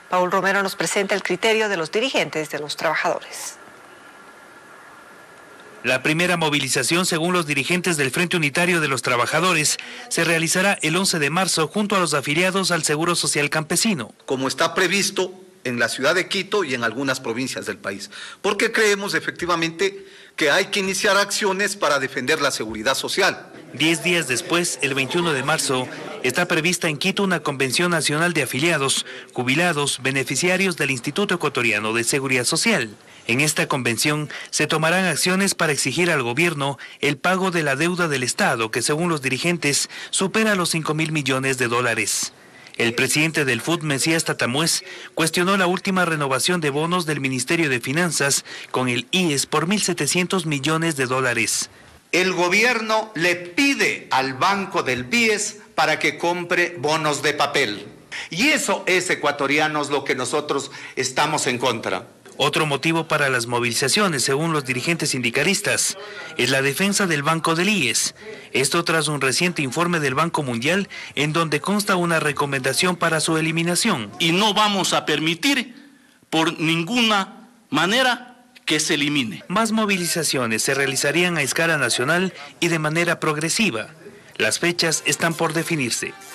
Paul Romero nos presenta el criterio de los dirigentes de los trabajadores. La primera movilización, según los dirigentes del Frente Unitario de los Trabajadores, se realizará el 11 de marzo junto a los afiliados al Seguro Social Campesino. Como está previsto en la ciudad de Quito y en algunas provincias del país, porque creemos efectivamente que hay que iniciar acciones para defender la seguridad social. 10 días después, el 21 de marzo, está prevista en Quito una convención nacional de afiliados, jubilados, beneficiarios del Instituto Ecuatoriano de Seguridad Social. En esta convención se tomarán acciones para exigir al gobierno el pago de la deuda del Estado, que según los dirigentes supera los 5.000 millones de dólares. El presidente del FUT, Mesías Tatamuez, cuestionó la última renovación de bonos del Ministerio de Finanzas con el IES por 1.700 millones de dólares. El gobierno le pide al Banco del BIES para que compre bonos de papel. Y eso es, ecuatorianos, lo que nosotros estamos en contra. Otro motivo para las movilizaciones, según los dirigentes sindicalistas, es la defensa del Banco del IES. Esto tras un reciente informe del Banco Mundial en donde consta una recomendación para su eliminación. Y no vamos a permitir por ninguna manera que se elimine. Más movilizaciones se realizarían a escala nacional y de manera progresiva. Las fechas están por definirse.